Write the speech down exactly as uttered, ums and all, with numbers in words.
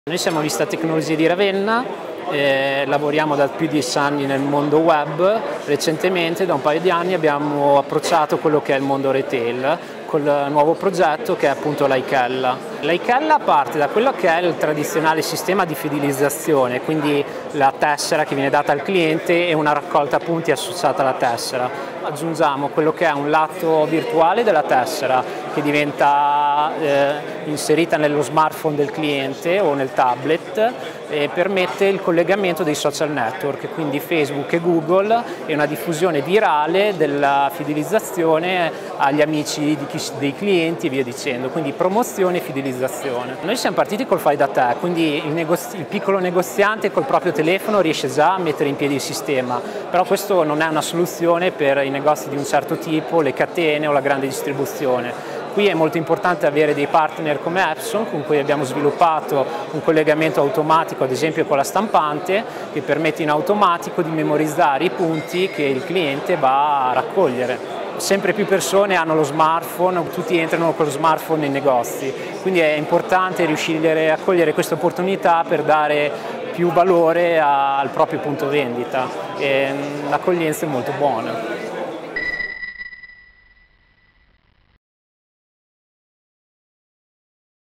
Noi siamo Vista Tecnologie di Ravenna, eh, lavoriamo da più di dieci anni nel mondo web. Recentemente, da un paio di anni, abbiamo approcciato quello che è il mondo retail col nuovo progetto che è appunto l'Aikella. L'Aikella parte da quello che è il tradizionale sistema di fidelizzazione, quindi la tessera che viene data al cliente e una raccolta punti associata alla tessera. Aggiungiamo quello che è un lato virtuale della tessera che diventa eh, inserita nello smartphone del cliente o nel tablet e permette il collegamento dei social network, quindi Facebook e Google, e una diffusione virale della fidelizzazione agli amici di chi, dei clienti e via dicendo, quindi promozione e fidelizzazione. Noi siamo partiti col fai da te, quindi il, il piccolo negoziante col proprio telefono riesce già a mettere in piedi il sistema, però questo non è una soluzione per i negozi di un certo tipo, le catene o la grande distribuzione. Qui è molto importante avere dei partner come Epson, con cui abbiamo sviluppato un collegamento automatico, ad esempio con la stampante, che permette in automatico di memorizzare i punti che il cliente va a raccogliere. Sempre più persone hanno lo smartphone, tutti entrano con lo smartphone nei negozi, quindi è importante riuscire a cogliere questa opportunità per dare più valore al proprio punto vendita, e l'accoglienza è molto buona.